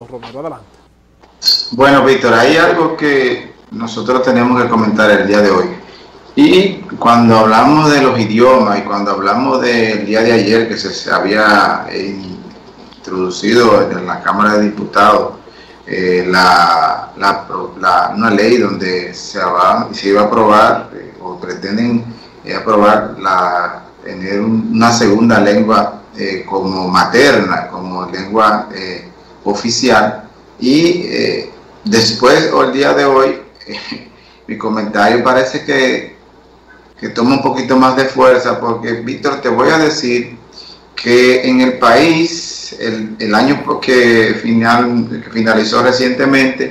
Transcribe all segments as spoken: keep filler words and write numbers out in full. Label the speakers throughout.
Speaker 1: Carlos Romero. Adelante.
Speaker 2: Bueno, Víctor, hay algo que nosotros tenemos que comentar el día de hoy. Y cuando hablamos de los idiomas y cuando hablamos del día de ayer que se había introducido en la Cámara de Diputados eh, la, la, la, una ley donde se, va, se iba a aprobar eh, o pretenden eh, aprobar la, tener una segunda lengua eh, como materna, como lengua eh, oficial. Y eh, después, o el día de hoy, eh, mi comentario parece que, que toma un poquito más de fuerza, porque, Víctor, te voy a decir que en el país, el, el año que, final, que finalizó recientemente,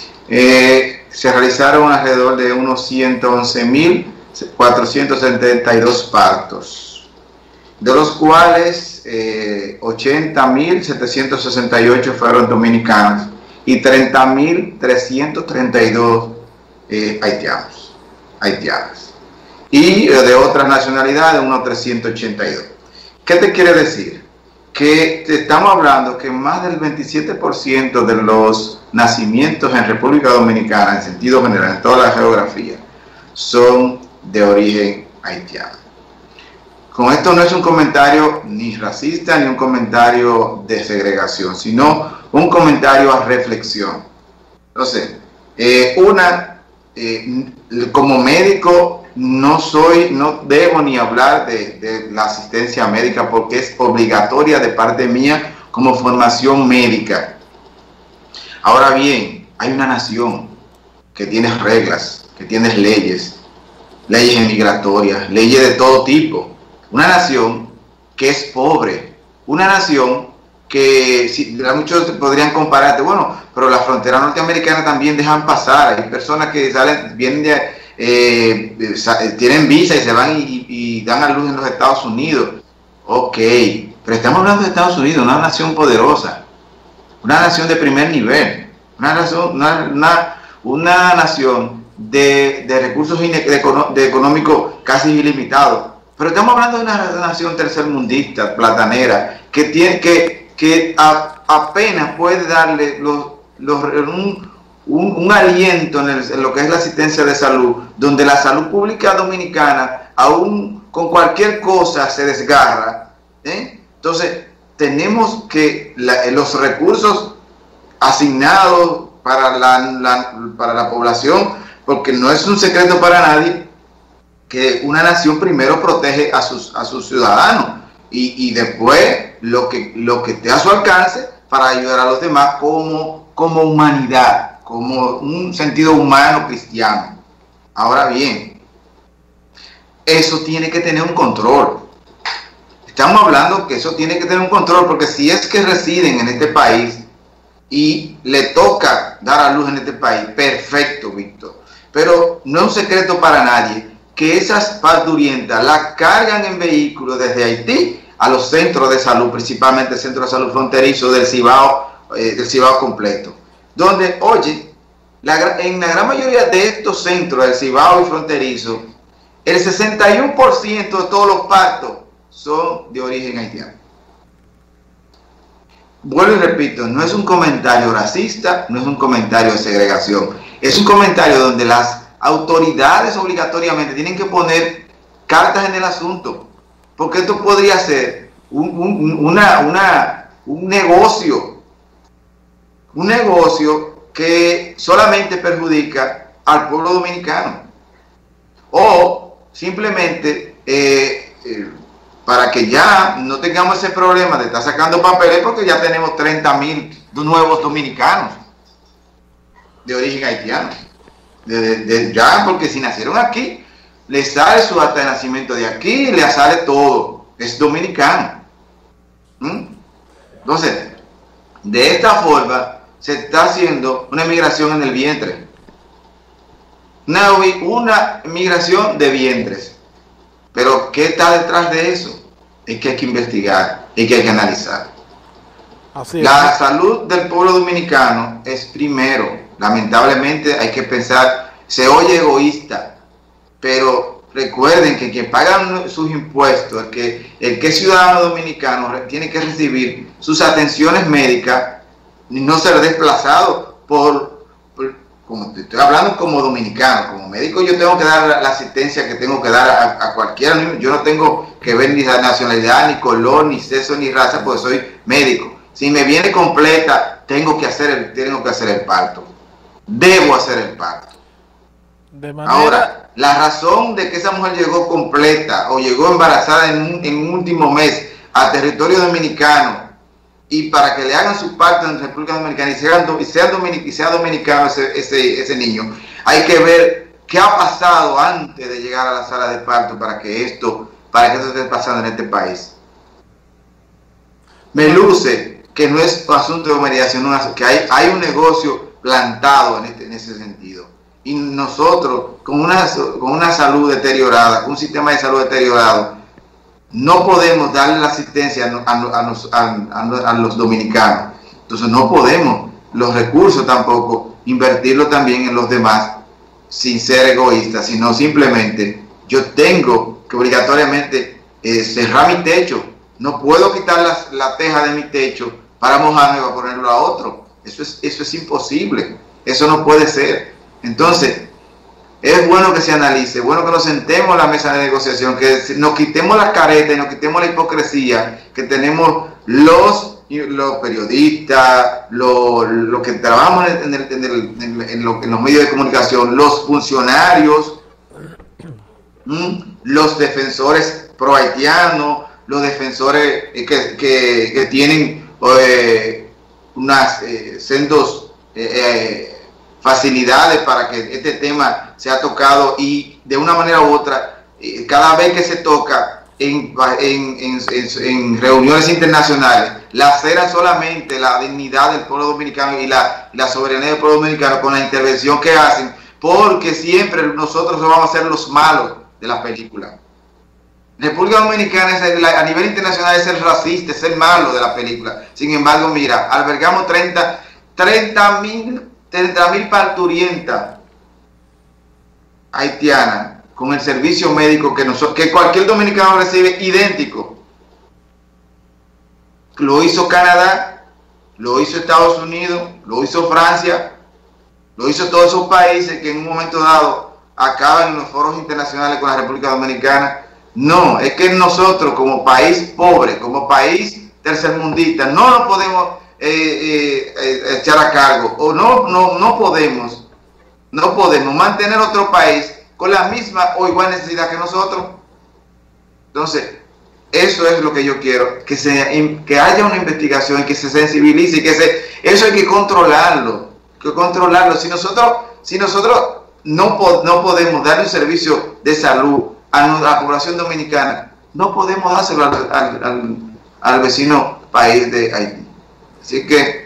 Speaker 2: eh, se realizaron alrededor de unos ciento once mil cuatrocientos setenta y dos partos, de los cuales eh, ochenta mil setecientos sesenta y ocho fueron dominicanos y treinta mil trescientos treinta y dos eh, haitianos, haitianas. Y de otras nacionalidades, unos trescientos ochenta y dos. ¿Qué te quiere decir? Que estamos hablando que más del veintisiete por ciento de los nacimientos en República Dominicana, en sentido general, en toda la geografía, son de origen haitiano. Con esto no es un comentario ni racista ni un comentario de segregación, sino un comentario a reflexión. Entonces, eh, una, eh, como médico, no soy, no debo ni hablar de, de la asistencia médica porque es obligatoria de parte mía como formación médica. Ahora bien, hay una nación que tiene reglas, que tiene leyes, leyes migratorias, leyes de todo tipo. Una nación que es pobre, una nación que si, muchos podrían compararte, bueno, pero la frontera norteamericana también dejan pasar, hay personas que salen, vienen de, eh, tienen visa y se van y, y dan a luz en los Estados Unidos. Ok, pero estamos hablando de Estados Unidos, una nación poderosa, una nación de primer nivel, una nación, una, una, una nación de, de recursos de, de económicos casi ilimitados. Pero estamos hablando de una nación tercermundista, platanera, que tiene que, que a, apenas puede darle los, los, un, un, un aliento en, el, en lo que es la asistencia de salud, donde la salud pública dominicana, aún con cualquier cosa, se desgarra. ¿eh? Entonces, tenemos que la, los recursos asignados para la, la, para la población, porque no es un secreto para nadie, que una nación primero protege a sus, a sus ciudadanos y, y después lo que, lo que esté a su alcance para ayudar a los demás como, como humanidad, como un sentido humano cristiano. Ahora bien, eso tiene que tener un control. Estamos hablando que eso tiene que tener un control, porque si es que residen en este país y le toca dar a luz en este país, perfecto, Víctor. Pero no es un secreto para nadie que esas parturientas las cargan en vehículos desde Haití a los centros de salud, principalmente el Centro de Salud Fronterizo del Cibao, eh, del Cibao completo, donde, oye, la, en la gran mayoría de estos centros del Cibao y Fronterizo, el sesenta y uno por ciento de todos los partos son de origen haitiano. Vuelvo y repito, no es un comentario racista, no es un comentario de segregación, es un comentario donde las autoridades obligatoriamente tienen que poner cartas en el asunto, porque esto podría ser un, un, una, una, un negocio, un negocio que solamente perjudica al pueblo dominicano, o simplemente eh, eh, para que ya no tengamos ese problema de estar sacando papeles, porque ya tenemos treinta mil nuevos dominicanos de origen haitiano. De, de, de, ya, porque si nacieron aquí, le sale su acta de nacimiento de aquí, le sale todo, es dominicano. ¿Mm? Entonces, de esta forma se está haciendo una migración en el vientre, una, una migración de vientres. Pero ¿qué está detrás de eso? Es que hay que investigar, es que hay que analizar. Así es. La salud del pueblo dominicano es primero. Lamentablemente hay que pensar, se oye egoísta, pero recuerden que quien paga sus impuestos, el que, el que es ciudadano dominicano, tiene que recibir sus atenciones médicas no ser desplazado por, por, como te estoy hablando como dominicano, como médico yo tengo que dar la, la asistencia que tengo que dar a, a cualquiera, yo no tengo que ver ni la nacionalidad, ni color, ni sexo, ni raza, porque soy médico. Si me viene completa, tengo que hacer el, tengo que hacer el parto, debo hacer el parto. De manera... Ahora, la razón de que esa mujer llegó completa o llegó embarazada en un, en un último mes a territorio dominicano y para que le hagan su parto en República Dominicana y, sean, y, sean dominic, y sea dominicano ese, ese, ese niño, hay que ver qué ha pasado antes de llegar a la sala de parto para que esto, para que esto esté pasando en este país. Me luce que no es asunto de mediación, no, que hay, hay un negocio plantado en, este, en ese sentido. Y nosotros, con una, con una salud deteriorada, con un sistema de salud deteriorado, no podemos darle la asistencia a, a, a, a, a los dominicanos. Entonces no podemos los recursos tampoco invertirlos también en los demás sin ser egoístas, sino simplemente yo tengo que obligatoriamente eh, cerrar mi techo. No puedo quitar las, la teja de mi techo para mojarme y para ponerlo a otro. Eso es, eso es imposible. Eso no puede ser. Entonces, es bueno que se analice, bueno que nos sentemos a la mesa de negociación, que nos quitemos la careta y nos quitemos la hipocresía que tenemos los, los periodistas, los, los que trabajamos en, el, en, el, en, el, en, lo, en los medios de comunicación, los funcionarios, ¿m? los defensores pro-haitianos, los defensores que, que, que tienen eh, unas eh, sendos eh, eh, facilidades para que este tema sea tocado y de una manera u otra, eh, cada vez que se toca en, en, en, en, en reuniones internacionales, lacera solamente la dignidad del pueblo dominicano y la, la soberanía del pueblo dominicano con la intervención que hacen, porque siempre nosotros vamos a ser los malos de la película. República Dominicana es el, a nivel internacional es el racista, es el malo de la película. Sin embargo, mira, albergamos treinta mil parturientas haitianas con el servicio médico que, nosotros, que cualquier dominicano recibe idéntico. Lo hizo Canadá, lo hizo Estados Unidos, lo hizo Francia, lo hizo todos esos países que en un momento dado acaban en los foros internacionales con la República Dominicana. No, es que nosotros como país pobre, como país tercermundista, no nos podemos eh, eh, echar a cargo, o no, no, no podemos, no podemos mantener otro país con la misma o igual necesidad que nosotros. Entonces, eso es lo que yo quiero, que, se, que haya una investigación, que se sensibilice, que se, eso hay que controlarlo, que controlarlo. Si nosotros, si nosotros no, no podemos dar un servicio de salud a la población dominicana, no podemos dárselo al, al, al, al vecino país de Haití. Así que